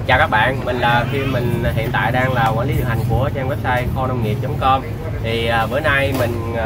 Chào các bạn, mình là mình hiện tại đang là quản lý điều hành của trang website khonông-nghiệp.com. Thì bữa nay mình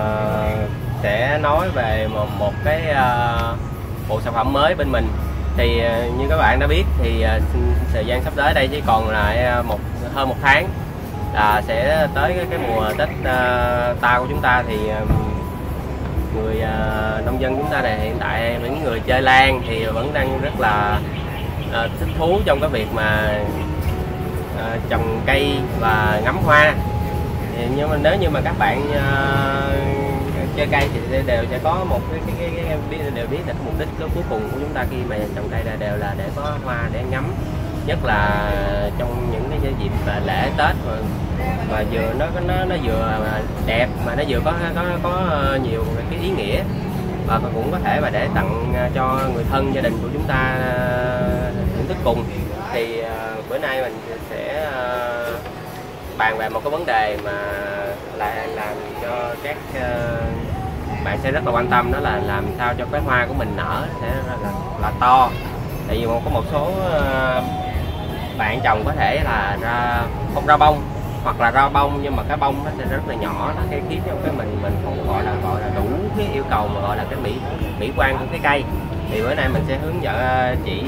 sẽ nói về một cái bộ sản phẩm mới bên mình. Thì như các bạn đã biết thì thời gian sắp tới đây chỉ còn lại hơn một tháng là sẽ tới cái mùa Tết Tao của chúng ta. Thì người nông dân chúng ta này hiện tại những người chơi lan thì vẫn đang rất là thích thú trong cái việc mà trồng cây và ngắm hoa. Nhưng mà nếu như mà các bạn chơi cây thì đều sẽ có một cái đều biết là cái mục đích cuối cùng của chúng ta khi mà trồng cây là đều là để có hoa để ngắm, nhất là trong những cái dịp lễ Tết mà vừa nó vừa đẹp mà nó vừa có nhiều cái ý nghĩa, và cũng có thể mà để tặng cho người thân gia đình của chúng ta thưởng thức cùng. Thì bữa nay mình sẽ bàn về một cái vấn đề mà làm cho các bạn sẽ rất là quan tâm, đó là làm sao cho cái hoa của mình nở sẽ là to. Tại vì có một số bạn trồng có thể là không ra bông, hoặc là ra bông nhưng mà cái bông nó sẽ rất là nhỏ, nó sẽ khiến cho cái mình không gọi là đủ cái yêu cầu mà gọi là cái mỹ quan của cái cây. Thì bữa nay mình sẽ hướng dẫn chỉ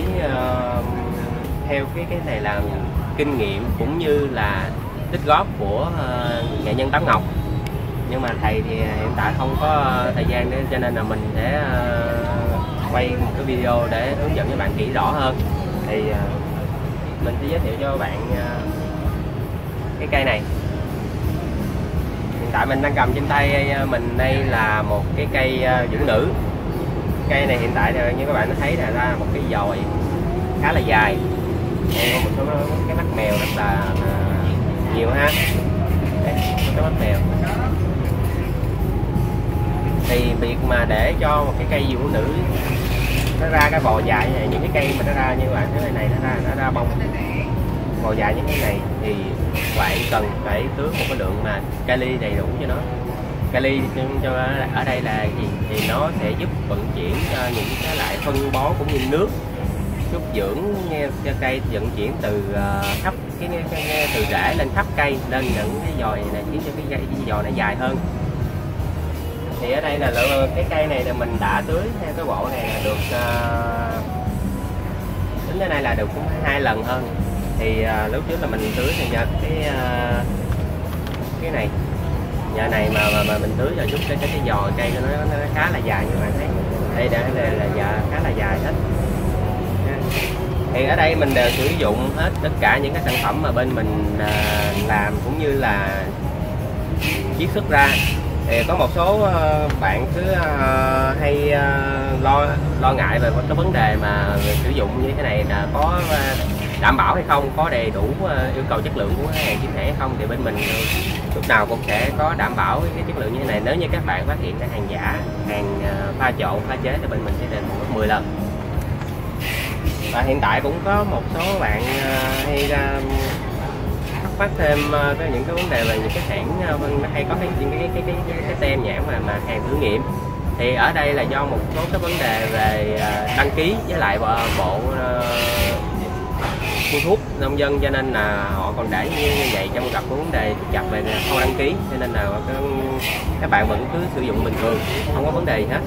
theo cái này là kinh nghiệm cũng như là tích góp của nghệ nhân Tám Ngọc. Nhưng mà thầy thì hiện tại không có thời gian để, cho nên là mình sẽ quay một cái video để hướng dẫn cho bạn kỹ rõ hơn. Thì mình sẽ giới thiệu cho bạn cái cây này. Hiện tại mình đang cầm trên tay mình đây là một cái cây vũ nữ. Cây này hiện tại như các bạn thấy là ra một cái dòi khá là dài, một số cái mắt mèo rất là nhiều ha. Đây, cái mắt mèo. Thì việc mà để cho một cái cây vũ nữ nó ra cái bò dài như này, những cái cây mà nó ra như bạn thấy này nó ra bông bò dài như thế này, thì bạn cần phải tưới một cái lượng mà kali đầy đủ cho nó. Kali cho ở đây là gì? Thì nó sẽ giúp vận chuyển cho những cái loại phân bón cũng như nước, giúp dưỡng cho cây vận chuyển từ khắp từ rễ lên khắp cây, lên những cái dòi này khiến cho cái dòi nó dài hơn. Thì ở đây là cái cây này là mình đã tưới theo cái bộ này là được tính đến nay là được cũng 2 lần hơn. Thì lúc trước là mình tưới thì nhờ cái này nhà này mà mình tưới rồi giúp cái giò cây nó khá là dài, như bạn thấy đây là khá là dài hết. Thì ở đây mình đều sử dụng hết tất cả những cái sản phẩm mà bên mình làm cũng như là chiết xuất ra. Thì có một số bạn cứ hay lo ngại về cái vấn đề mà sử dụng như thế này là có đảm bảo hay không, có đầy đủ yêu cầu chất lượng của hàng chính hãng hay không. Thì bên mình lúc nào cũng sẽ có đảm bảo cái chất lượng như thế này. Nếu như các bạn phát hiện cái hàng giả, hàng pha trộn, pha chế thì bên mình sẽ đền bù 10 lần. Và hiện tại cũng có một số bạn hay thắc mắc thêm những cái vấn đề về những cái hãng hay có cái tem nhãn mà hàng thử nghiệm. Thì ở đây là do một số cái vấn đề về đăng ký với lại bộ phun thuốc nông dân, cho nên là họ còn để như vậy trong gặp vấn đề chặt về khâu đăng ký, cho nên là các bạn vẫn cứ sử dụng bình thường, không có vấn đề gì hết.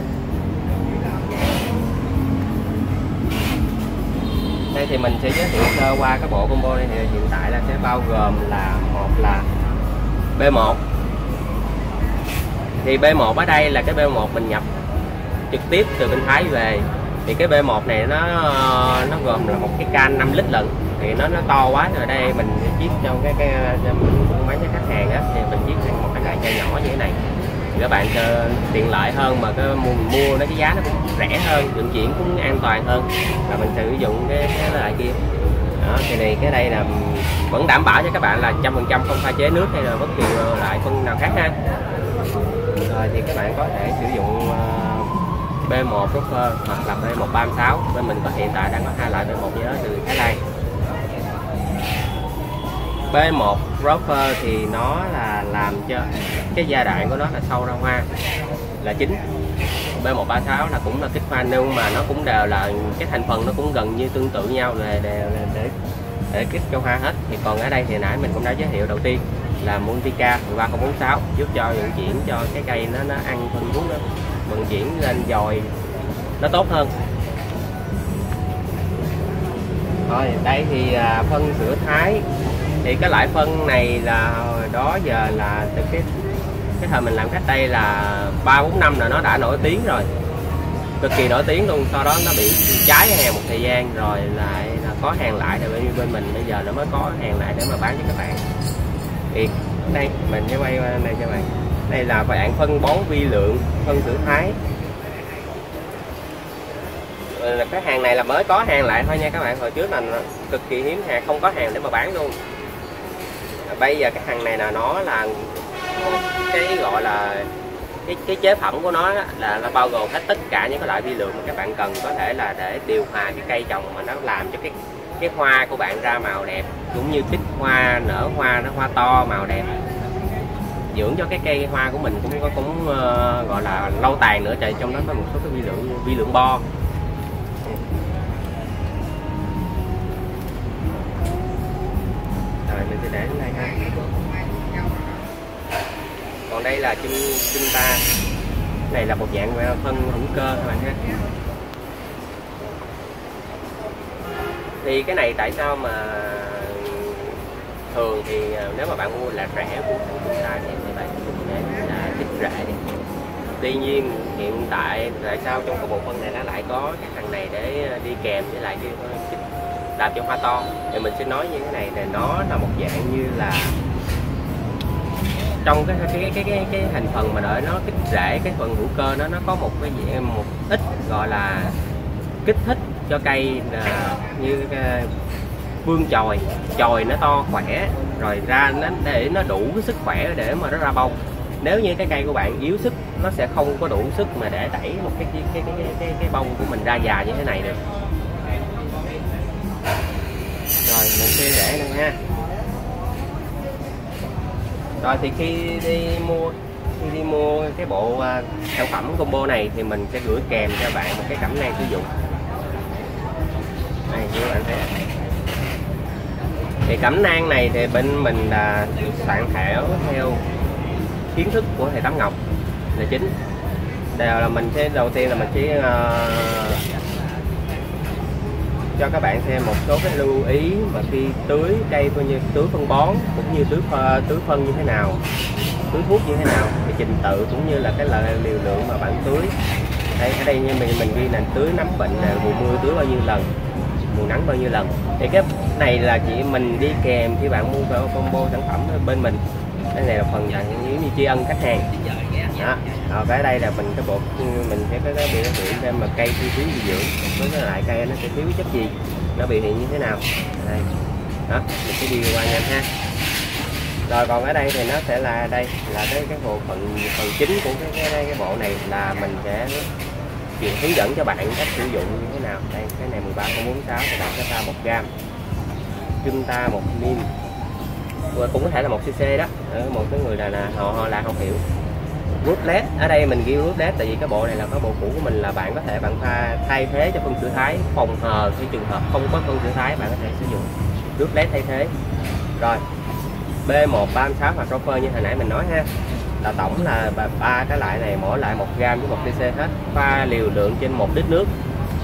Đây thì mình sẽ giới thiệu sơ qua cái bộ combo này. Thì hiện tại là sẽ bao gồm là một là B1. Thì B1 ở đây là cái B1 mình nhập trực tiếp từ bên Thái về. Thì cái B1 này nó gồm là một cái can 5 lít lận. Thì nó to quá rồi, đây mình chiết trong cái mình cũng bán cho khách hàng á, thì mình chiết thành một cái loại chai nhỏ như thế này. Thì các bạn tiện lợi hơn, mà mua nó cái giá nó cũng rẻ hơn, vận chuyển cũng an toàn hơn là mình sử dụng cái loại kia. Đó, thì cái đây là vẫn đảm bảo cho các bạn là 100% không pha chế nước hay là bất kỳ loại phân nào khác ha. Rồi thì các bạn có thể sử dụng B1 Rover hoặc là B136. Bên mình có hiện tại đang có 2 loại B1 như đó từ Thái Lan. B1 Rover thì nó là làm cho cái giai đoạn của nó là sâu ra hoa là chính. B136 là cũng là kích hoa, nhưng mà nó cũng đều là cái thành phần nó cũng gần như tương tự nhau để để kích cho hoa hết. Thì còn ở đây thì nãy mình cũng đã giới thiệu đầu tiên là Multica 13046 giúp cho vận chuyển cho cái cây nó ăn phân bón, nó vận chuyển lên dòi nó tốt hơn. Rồi đây thì phân sữa Thái, thì cái loại phân này là hồi đó giờ là từ cái thời mình làm cách đây là 3-4 năm là nó đã nổi tiếng rồi, cực kỳ nổi tiếng luôn. Sau đó nó bị cháy hàng một thời gian rồi lại là có hàng lại, rồi bên mình bây giờ nó mới có hàng lại để mà bán cho các bạn. Thì đây mình sẽ quay qua đây cho bạn, đây là dạng phân bón vi lượng phân sữa Thái. Cái hàng này là mới có hàng lại thôi nha các bạn, hồi trước là cực kỳ hiếm hàng, không có hàng để mà bán luôn. Bây giờ cái hàng này là nó là một cái gọi là cái chế phẩm của nó là nó bao gồm hết tất cả những cái loại vi lượng mà các bạn cần, có thể là để điều hòa cái cây trồng mà nó làm cho cái hoa của bạn ra màu đẹp, cũng như kích hoa, nở hoa, nó hoa to màu đẹp, dưỡng cho cái cây hoa của mình cũng gọi là lâu tàn nữa. Trời, trong đó có một số cái vi lượng bo. Rồi mình sẽ để đến đây ha. Còn đây là chim ta, này là một dạng phân hữu cơ các bạn ha. Thì cái này tại sao mà thường thì nếu mà bạn mua là rẻ của chúng ta thì bạn để là kích rễ đi. Tuy nhiên hiện tại sao trong cái bộ phân này nó lại có cái thằng này để đi kèm với lại cái làm cho hoa to, thì mình sẽ nói như thế này, thì nó là một dạng như là trong cái thành phần mà đợi nó kích rễ, cái phần hữu cơ nó có một cái dạng một ít gọi là kích thích cho cây là như vương chồi nó to khỏe, rồi ra nó để nó đủ cái sức khỏe để mà nó ra bông. Nếu như cái cây của bạn yếu sức, nó sẽ không có đủ sức mà để đẩy một cái bông của mình ra dài như thế này được. Rồi mình sẽ để đây ha. Rồi thì khi đi mua cái bộ sản phẩm combo này thì mình sẽ gửi kèm cho bạn một cái cẩm nang sử dụng. Đây như các bạn thấy. Thì cẩm nang này thì bên mình là soạn thảo theo kiến thức của thầy Tám Ngọc là chính. Đều là mình sẽ đầu tiên là mình sẽ cho các bạn xem một số cái lưu ý mà khi tưới cây, coi như tưới phân bón cũng như tưới phân như thế nào, tưới thuốc như thế nào, thì trình tự cũng như là cái liều lượng mà bạn tưới. Đây ở đây như mình ghi là tưới nấm bệnh là mùa mưa tưới bao nhiêu lần, mùa nắng bao nhiêu lần. Thì cái này là chỉ mình đi kèm khi bạn mua combo sản phẩm bên mình. Cái này là phần dạng như tri ân khách hàng đó. Rồi cái đây là mình cái bộ mình sẽ có cái biểu hiện xem mà cây thiếu dinh dưỡng với cái loại cây nó sẽ thiếu chất gì, nó biểu hiện như thế nào. Đây đó, mình sẽ đi qua nhanh ha. Rồi còn ở đây thì nó sẽ là đây là cái bộ phần chính của cái bộ này là mình sẽ hướng dẫn cho bạn cách sử dụng như thế nào. Đây cái này 13,46 thì bạn sẽ pha 1 gram, Chunta 1 ml, cũng có thể là 1 cc đó. Một cái người là họ là không hiểu. Rootlet, ở đây mình ghi Rootlet tại vì cái bộ này là cái bộ cũ của mình, là bạn có thể bạn pha thay thế cho phân sữa Thái, phòng hờ cái trường hợp không có phân sữa Thái bạn có thể sử dụng Rootlet thay thế. Rồi B136 hoặc Roper như hồi nãy mình nói ha, là tổng là 3 cái loại này mỗi loại 1 gram với 1 cc hết, pha liều lượng trên 1 lít nước.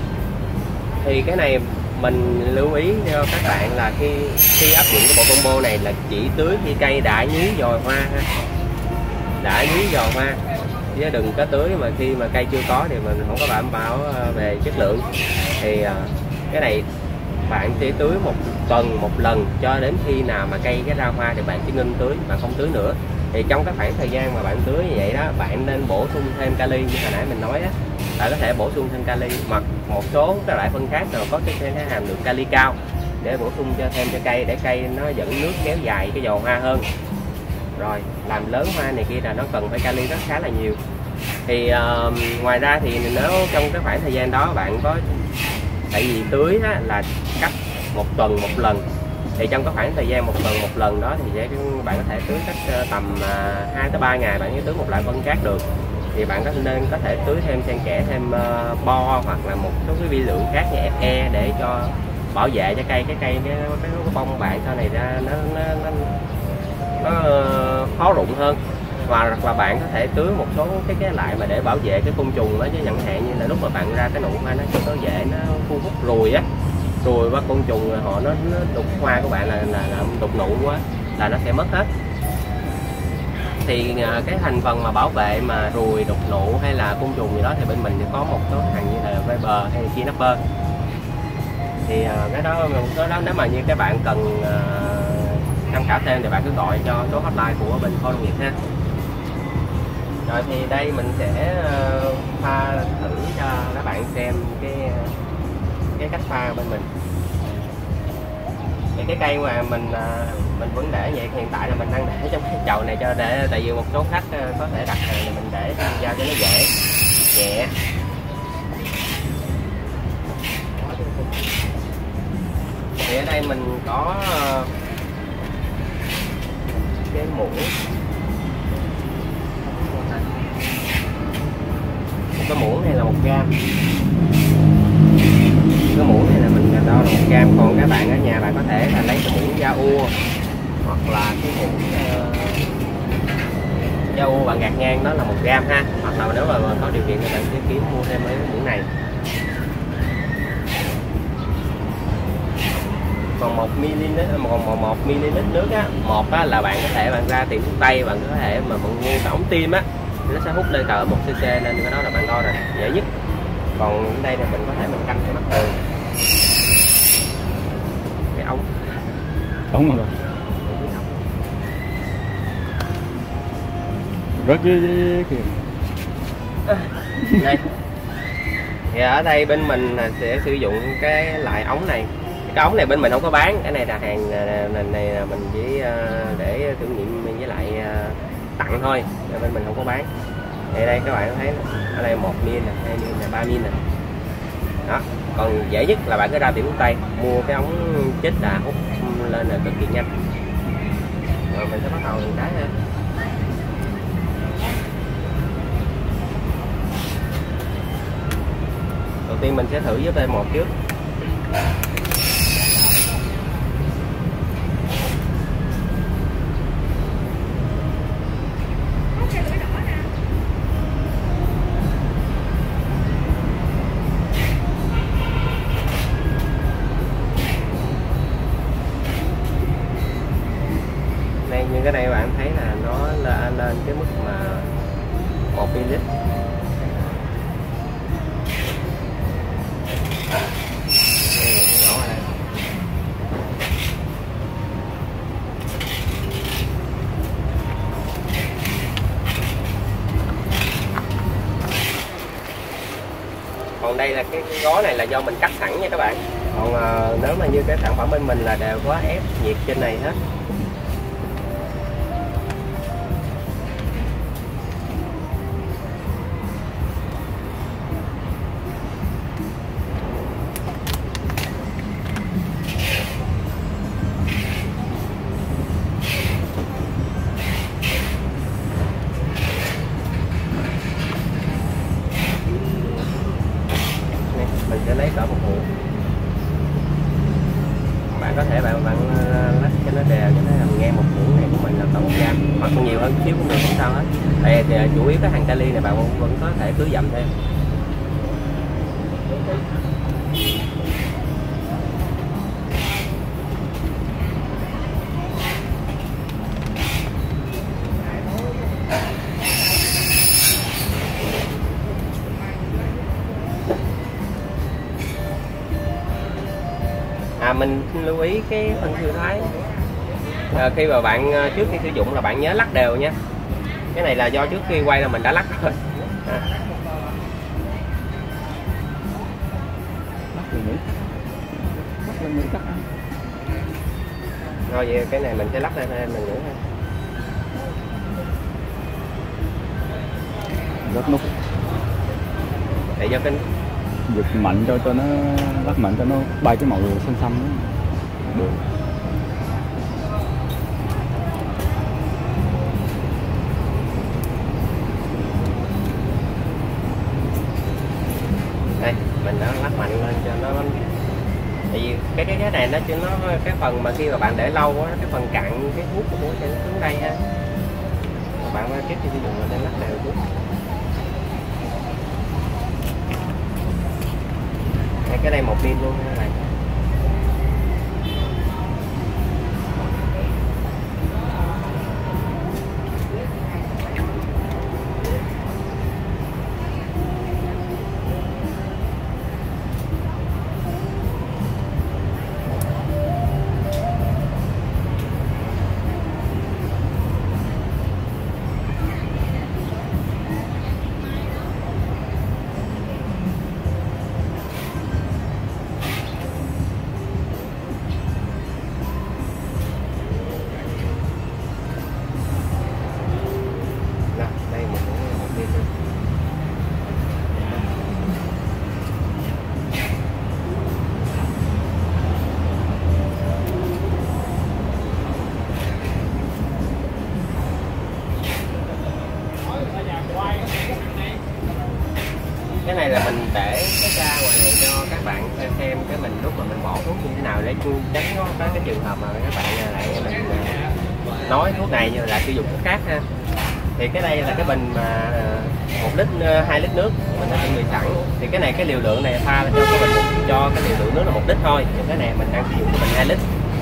Thì cái này mình lưu ý cho các bạn là khi áp dụng cái bộ combo này là chỉ tưới khi cây đã nhúi dòi hoa ha, đã nhúi dòi hoa, chứ đừng có tưới mà khi mà cây chưa có thì mình không có đảm bảo về chất lượng. Thì cái này bạn sẽ tưới 1 tuần 1 lần cho đến khi nào mà cây cái ra hoa thì bạn chỉ ngưng tưới, bạn không tưới nữa. Thì trong cái khoảng thời gian mà bạn tưới như vậy đó, bạn nên bổ sung thêm kali như hồi nãy mình nói á, bạn có thể bổ sung thêm kali hoặc một số cái loại phân khác nào có cái hàm lượng kali cao để bổ sung thêm cho cây, để cây nó dẫn nước kéo dài cái giò hoa hơn. Rồi làm lớn hoa này kia là nó cần phải kali rất khá là nhiều. Thì ngoài ra thì nếu trong cái khoảng thời gian đó bạn có, tại vì tưới á, là cách 1 tuần 1 lần, thì trong cái khoảng thời gian 1 tuần 1 lần đó thì bạn có thể tưới cách tầm 2 tới 3 ngày bạn mới tưới một loại phân khác được. Thì bạn nên có thể tưới thêm xen kẽ thêm bo hoặc là một số cái vi lượng khác như Fe để cho bảo vệ cho cây, cái bông bạn sau này ra nó khó rụng hơn, và bạn có thể tưới một số cái lại mà để bảo vệ cái côn trùng đó, chứ chẳng hạn như là lúc mà bạn ra cái nụ hoa nó chưa có dễ nó thu hút ruồi á, ruồi và côn trùng họ nó đục hoa của bạn là đục nụ quá là nó sẽ mất hết. Thì cái thành phần mà bảo vệ mà ruồi, đục nụ hay là côn trùng gì đó thì bên mình có một số hàng như là Viber hay là Chinapper. Thì cái đó nếu mà như các bạn cần tham khảo thêm thì bạn cứ gọi cho số hotline của bên Kho Nông Nghiệp ha. Rồi thì đây mình sẽ pha thử cho các bạn xem cái cách pha bên mình. Thì cái cây mà mình vẫn để vậy, hiện tại là mình đang để trong cái chậu này cho để, tại vì một số khách có thể đặt hàng thì mình để giao cho nó dễ nhẹ. Thì ở đây mình có cái muỗng, cái muỗng này là 1 gram, cái muỗng này là mình đo là 1 gram. Còn các bạn ở nhà bạn có thể là lấy cái muỗng da ua hoặc là cái muỗng da ua bạn gạt ngang đó là 1 gram ha, hoặc là nếu mà có điều kiện thì bạn sẽ kiếm mua thêm mấy cái muỗng này. Còn 1 ml nước á, một á là bạn có thể bạn ra tiệm thuốc tây, bạn có thể mà bạn mua cái ống tiêm á, nó sẽ hút lên cỡ 1 cc, nên cái đó là bạn đo rồi dễ nhất. Còn ở đây là mình có thể mình canh cái mắt thường cái ống rồi rất dưới kìa. Đây thì ở đây bên mình sẽ sử dụng cái loại ống này. Cái ống này bên mình không có bán, cái này là hàng này là mình chỉ để thử nghiệm với lại tặng thôi, bên mình không có bán. Thì đây các bạn thấy ở đây 1 min nè, 2 min nè, 3 min nè. Đó, còn dễ nhất là bạn cứ ra tiệm thuốc tây mua cái ống chích là hút lên là cực kỳ nhanh. Rồi mình sẽ bắt đầu mình đáy ha. Đầu tiên mình sẽ thử với V1 trước. Như cái này bạn thấy là nó lên cái mức mà 1 ml. Còn đây là cái gói này là do mình cắt sẵn nha các bạn. Còn nếu mà như cái sản phẩm bên mình là đều có ép nhiệt trên này hết. Mình sẽ lấy cỡ 1 muỗng. Bạn có thể bạn lắc cho nó đều, cho nó làm ngang 1 muỗng này của mình là cỡ 1 gram, hoặc còn nhiều hơn xíu cũng được, không sao hết. Đây thì chủ yếu cái hàng kali này bạn vẫn có thể cứ dặm thêm. Mình xin lưu ý cái phân sinh thái khi mà bạn trước khi sử dụng là bạn nhớ lắc đều nha. Cái này là do trước khi quay là mình đã lắc rồi. Rồi vậy cái này mình sẽ lắc lên thêm mình nữa ha. Rất nút. Để do cái giật mạnh cho nó lắc mạnh cho nó bay cái màu xanh xanh đó. Được. Đây mình đã lắc mạnh lên cho nó Tại vì cái này nó cái phần mà khi mà bạn để lâu á, cái phần cặn cái thuốc của muối sẽ xuống đây ha. Bạn trước khi sử dụng nên lắc đều thuốc. Cái đây 1 pin luôn các bạn. Cái này là mình để cái ra ngoài này cho các bạn xem cái mình lúc mà mình bỏ thuốc như thế nào để tránh có cái trường hợp mà các bạn lại mình nói thuốc này nhưng lại sử dụng thuốc khác ha. Thì cái đây là cái bình mà 1 lít 2 lít nước mình đã chuẩn bị sẵn. Thì cái này cái liều lượng này pha là cho cái bình cho cái liều lượng nước là 1 lít thôi. Nhưng cái này mình đang sử dụng cái bình 2 lít.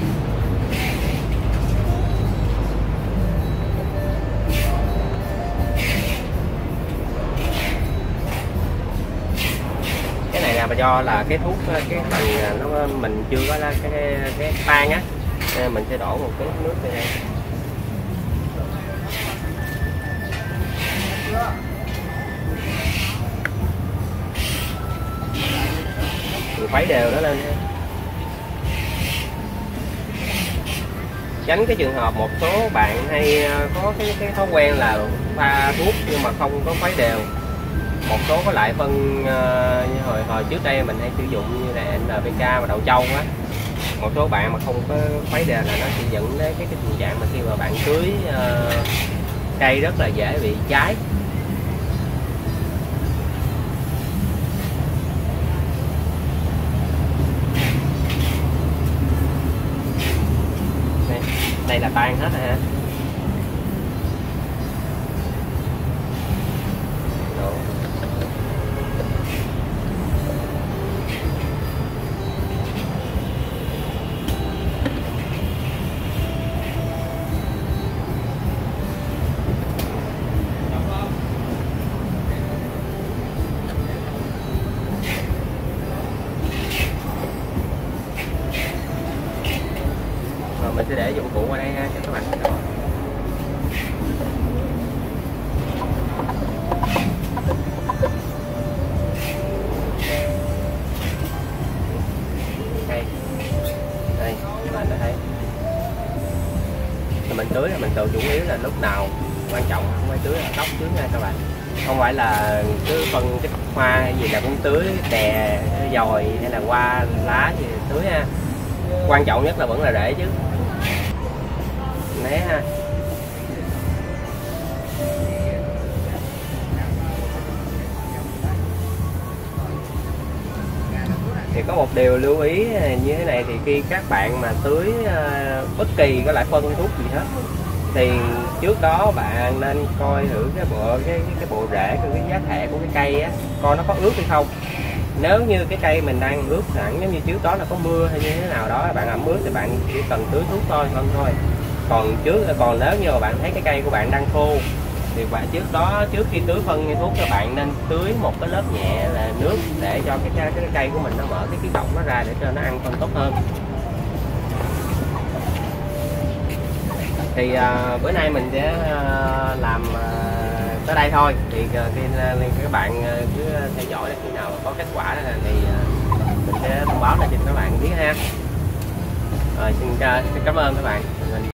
Mà do là cái thuốc cái phần nó mình chưa có là cái tan á, nên mình sẽ đổ một cái nước vào đây. Mình khuấy đều nó lên, tránh cái trường hợp một số bạn hay có cái thói quen là pha thuốc nhưng mà không có khuấy đều. Một số có lại phân như hồi trước đây mình hay sử dụng như là NPK và đậu trâu á, một số bạn mà không có khuấy đều là nó sẽ dẫn đến cái tình trạng mà khi mà bạn tưới cây rất là dễ bị cháy. Đây là tan hết rồi ha. Mình sẽ để dụng cụ qua đây ha cho các bạn thấy rõ. Đây, đây các bạn đã thấy. Mình tưới là mình tự chủ yếu là lúc nào quan trọng không phải tưới là tóc trước nha các bạn. Không phải là cứ phân cái hoa hay gì là cũng tưới đè dòi hay là qua lá gì tưới ha. Quan trọng nhất là vẫn là để chứ. Né ha. Thì có một điều lưu ý như thế này, thì khi các bạn mà tưới bất kỳ có loại phân thuốc gì hết thì trước đó bạn nên coi thử cái bộ rễ, cái giá thể của cái cây á, coi nó có ướt hay không. Nếu như cái cây mình đang ướt sẵn, giống như trước đó là có mưa hay như thế nào đó bạn ẩm ướt thì bạn chỉ cần tưới thuốc thôi thôi. Còn nếu như mà bạn thấy cái cây của bạn đang khô thì bạn trước khi tưới phân như thuốc các bạn nên tưới một cái lớp nhẹ là nước để cho cái cây của mình nó mở cái cọng nó ra để cho nó ăn phân tốt hơn. Thì bữa nay mình sẽ làm tới đây thôi. Thì các bạn cứ theo dõi khi nào có kết quả thì mình sẽ thông báo lại cho các bạn biết ha. Xin cảm ơn các bạn.